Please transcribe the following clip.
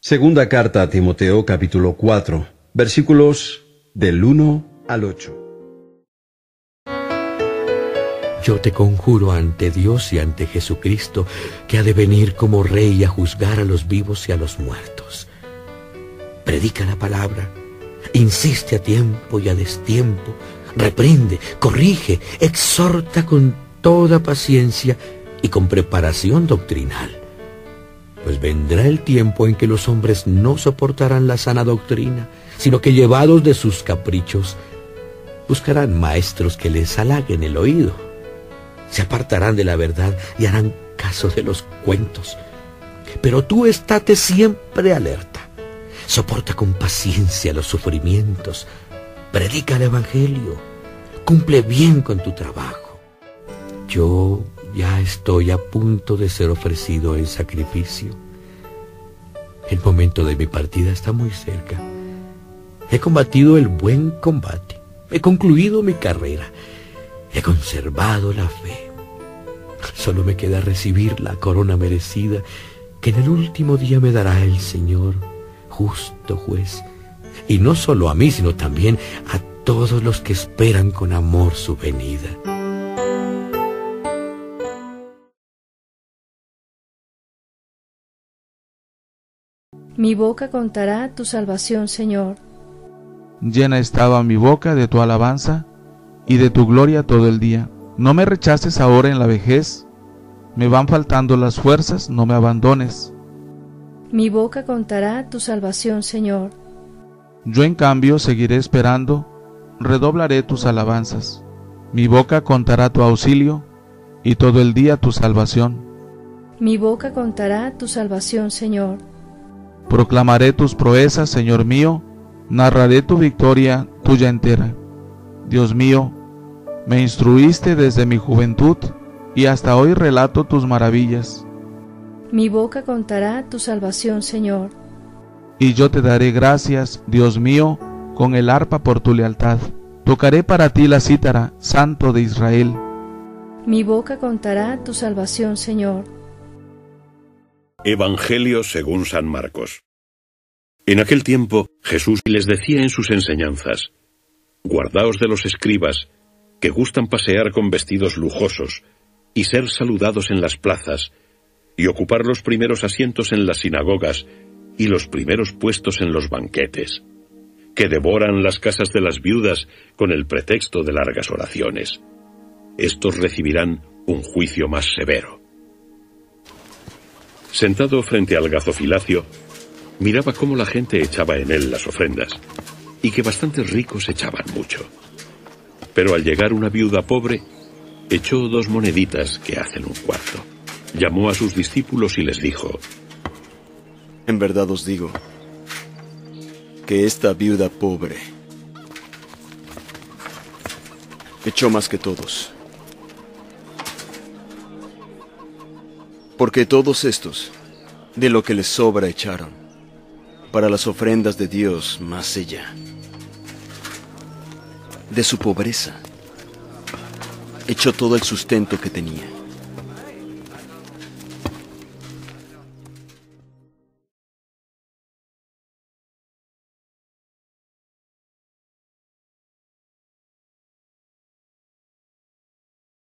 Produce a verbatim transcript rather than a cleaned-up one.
Segunda carta a Timoteo, capítulo cuatro, versículos del uno al ocho. Yo te conjuro ante Dios y ante Jesucristo, que ha de venir como Rey a juzgar a los vivos y a los muertos. Predica la palabra, insiste a tiempo y a destiempo, reprende, corrige, exhorta con toda paciencia y con preparación doctrinal. Pues vendrá el tiempo en que los hombres no soportarán la sana doctrina, sino que llevados de sus caprichos, buscarán maestros que les halaguen el oído. Se apartarán de la verdad y harán caso de los cuentos. Pero tú estate siempre alerta. Soporta con paciencia los sufrimientos. Predica el Evangelio. Cumple bien con tu trabajo. Yo ya estoy a punto de ser ofrecido en sacrificio. El momento de mi partida está muy cerca. He combatido el buen combate. He concluido mi carrera. He conservado la fe. Solo me queda recibir la corona merecida que en el último día me dará el Señor, justo juez. Y no solo a mí, sino también a todos los que esperan con amor su venida. Mi boca contará tu salvación, Señor. Llena estaba mi boca de tu alabanza y de tu gloria todo el día. No me rechaces ahora en la vejez, me van faltando las fuerzas, no me abandones. Mi boca contará tu salvación, Señor. Yo en cambio seguiré esperando, redoblaré tus alabanzas. Mi boca contará tu auxilio y todo el día tu salvación. Mi boca contará tu salvación, Señor. Proclamaré tus proezas, Señor mío, narraré tu victoria tuya entera. Dios mío, me instruiste desde mi juventud y hasta hoy relato tus maravillas. Mi boca contará tu salvación, Señor. Y yo te daré gracias, Dios mío, con el arpa por tu lealtad. Tocaré para ti la cítara, Santo de Israel. Mi boca contará tu salvación, Señor. Evangelio según San Marcos. En aquel tiempo Jesús les decía en sus enseñanzas: guardaos de los escribas, que gustan pasear con vestidos lujosos, y ser saludados en las plazas, y ocupar los primeros asientos en las sinagogas, y los primeros puestos en los banquetes, que devoran las casas de las viudas con el pretexto de largas oraciones. Estos recibirán un juicio más severo. Sentado frente al gazofilacio, miraba cómo la gente echaba en él las ofrendas, y que bastantes ricos echaban mucho. Pero al llegar una viuda pobre, echó dos moneditas que hacen un cuarto. Llamó a sus discípulos y les dijo: en verdad os digo que esta viuda pobre echó más que todos. Porque todos estos, de lo que les sobra echaron, para las ofrendas de Dios, más ella, de su pobreza, echó todo el sustento que tenía.